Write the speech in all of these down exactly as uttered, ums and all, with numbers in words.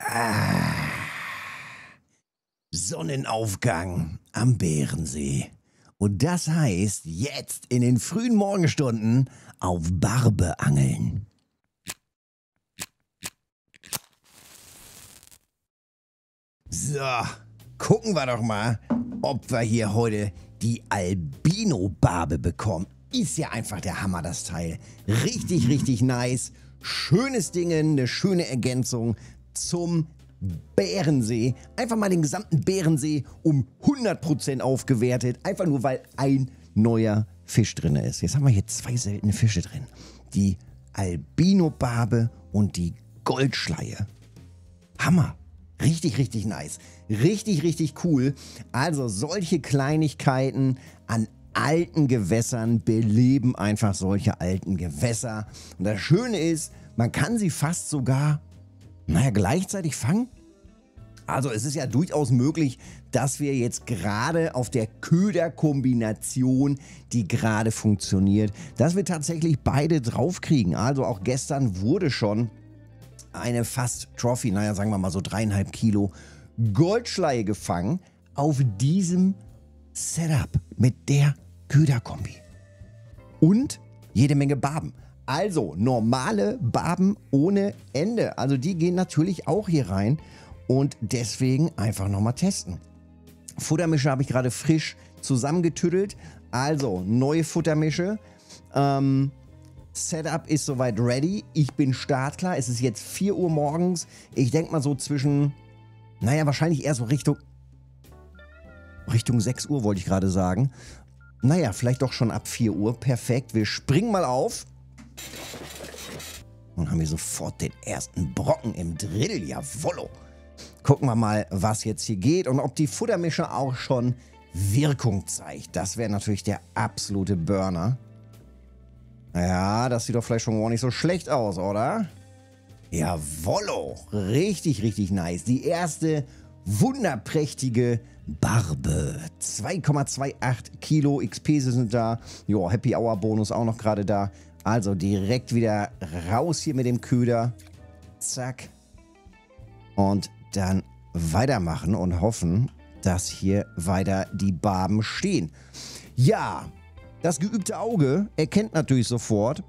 Ah, Sonnenaufgang am Bärensee. Und das heißt, jetzt in den frühen Morgenstunden auf Barbe angeln. So, gucken wir doch mal, ob wir hier heute die Albino-Barbe bekommen. Ist ja einfach der Hammer, das Teil. Richtig, richtig nice. Schönes Ding, eine schöne Ergänzung zum Bärensee. Einfach mal den gesamten Bärensee um hundert Prozent aufgewertet. Einfach nur, weil ein neuer Fisch drin ist. Jetzt haben wir hier zwei seltene Fische drin. Die Albino-Barbe und die Goldschleie. Hammer. Richtig, richtig nice. Richtig, richtig cool. Also solche Kleinigkeiten an alten Gewässern beleben einfach solche alten Gewässer. Und das Schöne ist, man kann sie fast sogar, naja, gleichzeitig fangen. Also es ist ja durchaus möglich, dass wir jetzt gerade auf der Köderkombination, die gerade funktioniert, dass wir tatsächlich beide draufkriegen. Also auch gestern wurde schon eine fast Trophy, naja, sagen wir mal so dreieinhalb Kilo Goldschleie gefangen auf diesem Setup mit der Köderkombi. Und jede Menge Barben. Also normale Barben ohne Ende. Also die gehen natürlich auch hier rein und deswegen einfach nochmal testen. Futtermische habe ich gerade frisch zusammengetüdelt. Also neue Futtermische. Ähm, Setup ist soweit ready. Ich bin startklar. Es ist jetzt vier Uhr morgens. Ich denke mal so zwischen, naja, wahrscheinlich eher so Richtung, Richtung sechs Uhr wollte ich gerade sagen. Naja, vielleicht doch schon ab vier Uhr. Perfekt. Wir springen mal auf. Und haben wir sofort den ersten Brocken im Drill. Jawollo. Gucken wir mal, was jetzt hier geht und ob die Futtermische auch schon Wirkung zeigt. Das wäre natürlich der absolute Burner. Ja, das sieht doch vielleicht schon gar nicht so schlecht aus, oder? Jawollo. Richtig, richtig nice. Die erste wunderprächtige Barbe. zwei Komma achtundzwanzig Kilo X P sind da. Jo, Happy Hour Bonus auch noch gerade da. Also direkt wieder raus hier mit dem Köder. Zack. Und dann weitermachen und hoffen, dass hier weiter die Barben stehen. Ja, das geübte Auge erkennt natürlich sofort.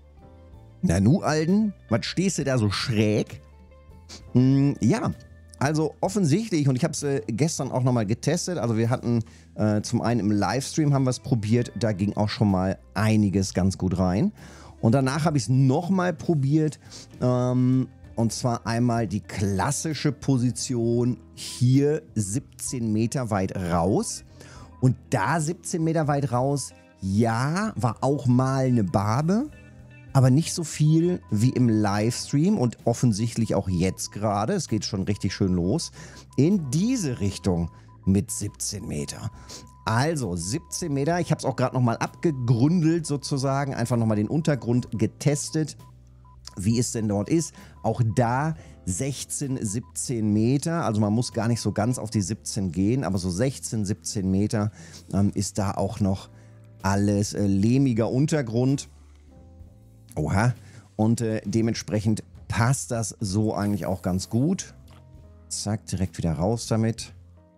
Na nu, Alten, was stehst du da so schräg? Hm, ja, also offensichtlich, und ich habe es äh, gestern auch nochmal getestet, also wir hatten äh, zum einen im Livestream haben wir es probiert, da ging auch schon mal einiges ganz gut rein. Und danach habe ich es nochmal probiert, ähm, und zwar einmal die klassische Position hier siebzehn Meter weit raus. Und da siebzehn Meter weit raus, ja, war auch mal eine Barbe, aber nicht so viel wie im Livestream und offensichtlich auch jetzt gerade. Es geht schon richtig schön los. In diese Richtung mit siebzehn Meter. Also siebzehn Meter, ich habe es auch gerade nochmal abgegründelt sozusagen, einfach nochmal den Untergrund getestet, wie es denn dort ist. Auch da sechzehn, siebzehn Meter, also man muss gar nicht so ganz auf die siebzehn gehen, aber so sechzehn, siebzehn Meter ähm, ist da auch noch alles äh, lehmiger Untergrund. Oha. Und äh, dementsprechend passt das so eigentlich auch ganz gut. Zack, direkt wieder raus damit.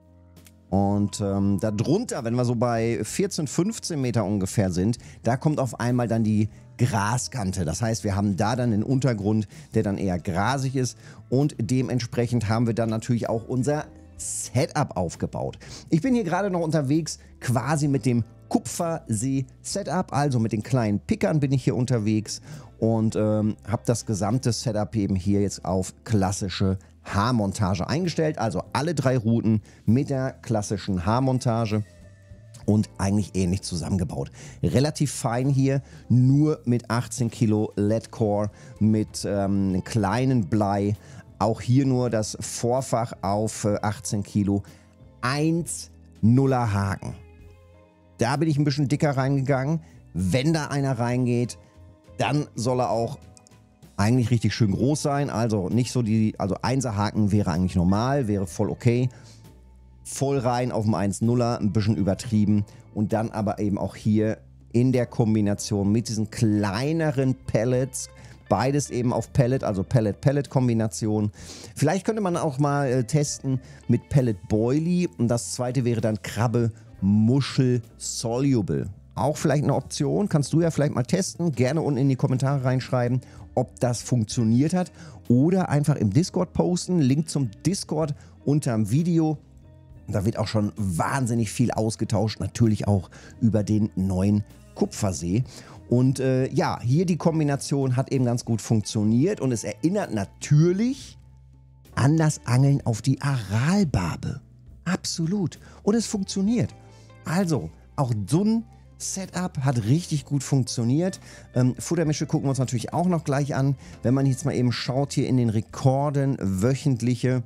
Und ähm, darunter, wenn wir so bei vierzehn, fünfzehn Meter ungefähr sind, da kommt auf einmal dann die Graskante. Das heißt, wir haben da dann einen Untergrund, der dann eher grasig ist. Und dementsprechend haben wir dann natürlich auch unser Setup aufgebaut. Ich bin hier gerade noch unterwegs, quasi mit dem Kupfersee-Setup, also mit den kleinen Pickern bin ich hier unterwegs und ähm, habe das gesamte Setup eben hier jetzt auf klassische Haarmontage eingestellt. Also alle drei Routen mit der klassischen Haarmontage und eigentlich ähnlich zusammengebaut. Relativ fein hier, nur mit achtzehn Kilo L E D-Core, mit ähm, einem kleinen Blei. Auch hier nur das Vorfach auf äh, achtzehn Kilo. eins Nuller Haken. Da bin ich ein bisschen dicker reingegangen. Wenn da einer reingeht, dann soll er auch eigentlich richtig schön groß sein. Also nicht so die, also einser Haken wäre eigentlich normal, wäre voll okay. Voll rein auf dem eins Nuller, ein bisschen übertrieben. Und dann aber eben auch hier in der Kombination mit diesen kleineren Pellets Beides eben auf Pellet, also Pellet-Pellet-Kombination. Vielleicht könnte man auch mal äh, testen mit Pellet Boilie. Und das zweite wäre dann Krabbe Muschel Soluble. Auch vielleicht eine Option. Kannst du ja vielleicht mal testen. Gerne unten in die Kommentare reinschreiben, ob das funktioniert hat. Oder einfach im Discord posten. Link zum Discord unterm Video. Da wird auch schon wahnsinnig viel ausgetauscht. Natürlich auch über den neuen Kupfersee. Und äh, ja, hier die Kombination hat eben ganz gut funktioniert und es erinnert natürlich an das Angeln auf die Aralbarbe. Absolut. Und es funktioniert. Also, auch so ein Setup hat richtig gut funktioniert. Ähm, Futtermische gucken wir uns natürlich auch noch gleich an. Wenn man jetzt mal eben schaut hier in den Rekorden, wöchentliche,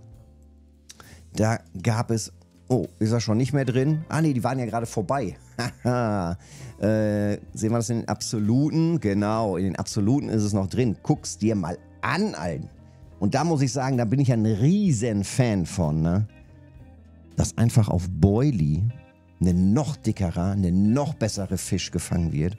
da gab es... Oh, ist er schon nicht mehr drin? Ah, nee, die waren ja gerade vorbei. Haha. äh, sehen wir das in den Absoluten? Genau, in den Absoluten ist es noch drin. Guck's dir mal an, Alten. Und da muss ich sagen, da bin ich ein riesen Fan von, ne? Dass einfach auf Boilie eine noch dickerer, eine noch bessere Fisch gefangen wird,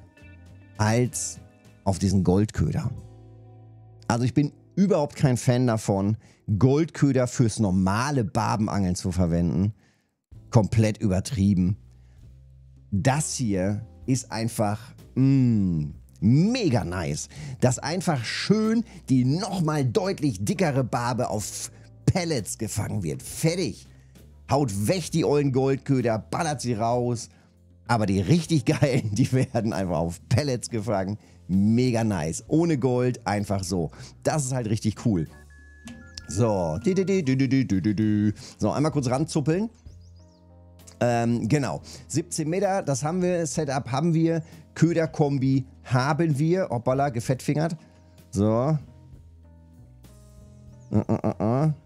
als auf diesen Goldköder. Also ich bin überhaupt kein Fan davon, Goldköder fürs normale Barbenangeln zu verwenden. Komplett übertrieben. Das hier ist einfach mh, mega nice. Dass einfach schön die nochmal deutlich dickere Barbe auf Pellets gefangen wird. Fertig. Haut weg die ollen Goldköder, ballert sie raus. Aber die richtig geilen, die werden einfach auf Pellets gefangen. Mega nice. Ohne Gold, einfach so. Das ist halt richtig cool. So. So, einmal kurz ranzuppeln. Ähm, genau. siebzehn Meter, das haben wir. Setup haben wir. Köderkombi haben wir. Hoppala, gefettfingert. So. Uh, uh, uh, uh.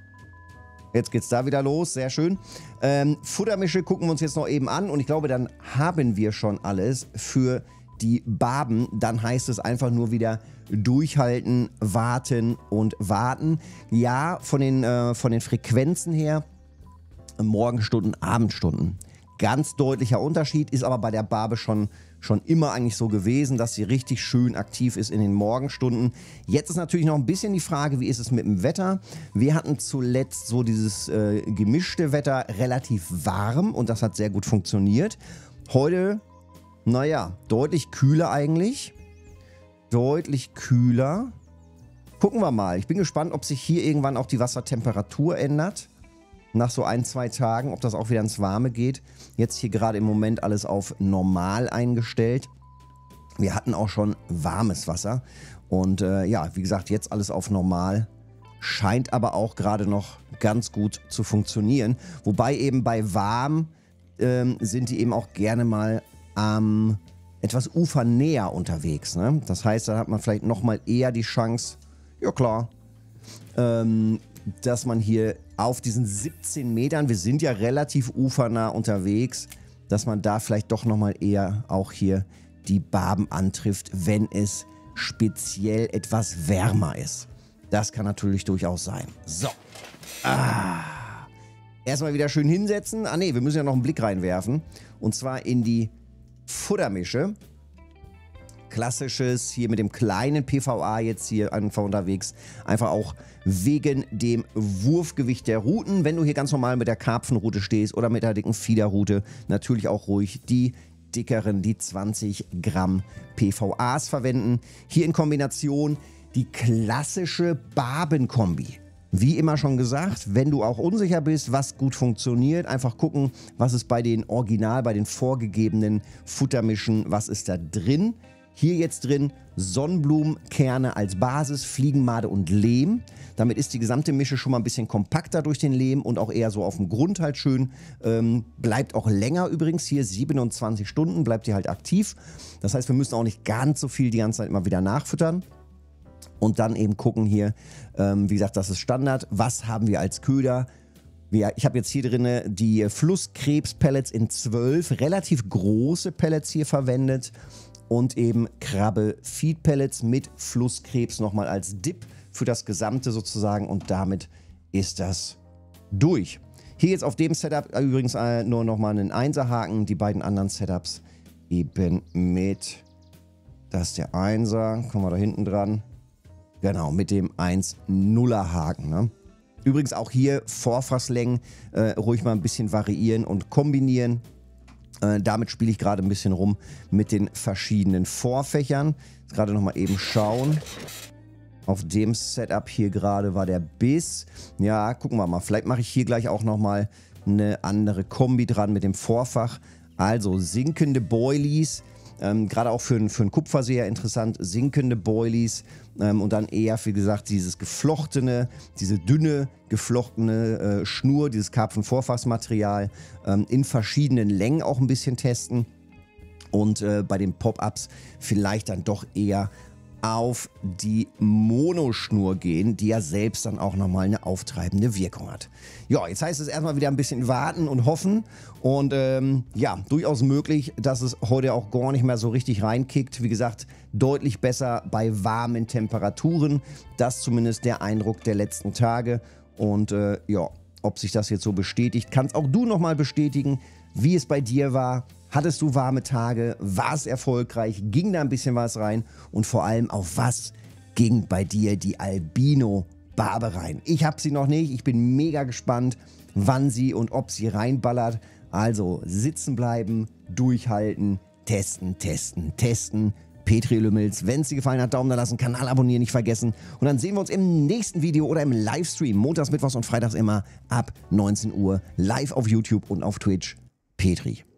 Jetzt geht's da wieder los, sehr schön. Ähm, Futtermische gucken wir uns jetzt noch eben an und ich glaube, dann haben wir schon alles für die Barben. Dann heißt es einfach nur wieder durchhalten, warten und warten. Ja, von den, äh, von den Frequenzen her, Morgenstunden, Abendstunden. Ganz deutlicher Unterschied, ist aber bei der Barbe schon, schon immer eigentlich so gewesen, dass sie richtig schön aktiv ist in den Morgenstunden. Jetzt ist natürlich noch ein bisschen die Frage, wie ist es mit dem Wetter? Wir hatten zuletzt so dieses äh, gemischte Wetter, relativ warm und das hat sehr gut funktioniert. Heute, naja, deutlich kühler eigentlich. Deutlich kühler. Gucken wir mal. Ich bin gespannt, ob sich hier irgendwann auch die Wassertemperatur ändert. Nach so ein, zwei Tagen, ob das auch wieder ins Warme geht. Jetzt hier gerade im Moment alles auf normal eingestellt. Wir hatten auch schon warmes Wasser. Und äh, ja, wie gesagt, jetzt alles auf normal. Scheint aber auch gerade noch ganz gut zu funktionieren. Wobei eben bei warm ähm, sind die eben auch gerne mal ähm, etwas ufernäher unterwegs. Ne? Das heißt, da hat man vielleicht nochmal eher die Chance, ja klar, ähm, dass man hier auf diesen siebzehn Metern, wir sind ja relativ ufernah unterwegs, dass man da vielleicht doch nochmal eher auch hier die Barben antrifft, wenn es speziell etwas wärmer ist. Das kann natürlich durchaus sein. So. Ah. Erstmal wieder schön hinsetzen. Ah ne, wir müssen ja noch einen Blick reinwerfen. Und zwar in die Futtermische. Klassisches, hier mit dem kleinen P V A jetzt hier einfach unterwegs. Einfach auch wegen dem Wurfgewicht der Routen. Wenn du hier ganz normal mit der Karpfenrute stehst oder mit der dicken Fiederrute, natürlich auch ruhig die dickeren, die zwanzig Gramm P V As verwenden. Hier in Kombination die klassische Barbenkombi. Wie immer schon gesagt, wenn du auch unsicher bist, was gut funktioniert, einfach gucken, was ist bei den Original, bei den vorgegebenen Futtermischen, was ist da drin. Hier jetzt drin Sonnenblumenkerne als Basis, Fliegenmade und Lehm. Damit ist die gesamte Mische schon mal ein bisschen kompakter durch den Lehm und auch eher so auf dem Grund halt schön. Ähm, bleibt auch länger übrigens, hier siebenundzwanzig Stunden bleibt die halt aktiv. Das heißt, wir müssen auch nicht ganz so viel die ganze Zeit immer wieder nachfüttern. Und dann eben gucken hier, ähm, wie gesagt, das ist Standard. Was haben wir als Köder? Wir, ich habe jetzt hier drin die Flusskrebs-Pellets in zwölf, relativ große Pellets hier verwendet. Und eben Krabbe Feed Pellets mit Flusskrebs nochmal als Dip für das Gesamte sozusagen. Und damit ist das durch. Hier jetzt auf dem Setup übrigens äh, nur nochmal einen Einserhaken. Die beiden anderen Setups eben mit Das ist der Einser. Kommen wir da hinten dran. Genau, mit dem eins nuller Haken. Ne? Übrigens auch hier Vorfasslängen äh, ruhig mal ein bisschen variieren und kombinieren. Äh, damit spiele ich gerade ein bisschen rum mit den verschiedenen Vorfächern. Jetzt gerade nochmal eben schauen. Auf dem Setup hier gerade war der Biss. Ja, gucken wir mal. Vielleicht mache ich hier gleich auch nochmal eine andere Kombi dran mit dem Vorfach. Also sinkende Boilies. Ähm, gerade auch für, für einen Kupferseher interessant. Sinkende Boilies. Ähm, und dann eher, wie gesagt, dieses geflochtene, diese dünne, geflochtene äh, Schnur, dieses Karpfen-Vorfachsmaterial ähm, in verschiedenen Längen auch ein bisschen testen. Und äh, bei den Pop-Ups vielleicht dann doch eher auf die Monoschnur gehen, die ja selbst dann auch nochmal eine auftreibende Wirkung hat. Ja, jetzt heißt es erstmal wieder ein bisschen warten und hoffen und ähm, ja, durchaus möglich, dass es heute auch gar nicht mehr so richtig reinkickt. Wie gesagt, deutlich besser bei warmen Temperaturen. Das ist zumindest der Eindruck der letzten Tage und äh, ja, ob sich das jetzt so bestätigt, kannst auch du nochmal bestätigen, wie es bei dir war. Hattest du warme Tage? War es erfolgreich? Ging da ein bisschen was rein? Und vor allem, auf was ging bei dir die Albino-Barbe rein? Ich habe sie noch nicht. Ich bin mega gespannt, wann sie und ob sie reinballert. Also sitzen bleiben, durchhalten, testen, testen, testen. Petri Lümmels, wenn es dir gefallen hat, Daumen da lassen, Kanal abonnieren nicht vergessen. Und dann sehen wir uns im nächsten Video oder im Livestream. Montags, Mittwochs und Freitags immer ab neunzehn Uhr live auf YouTube und auf Twitch. Petri.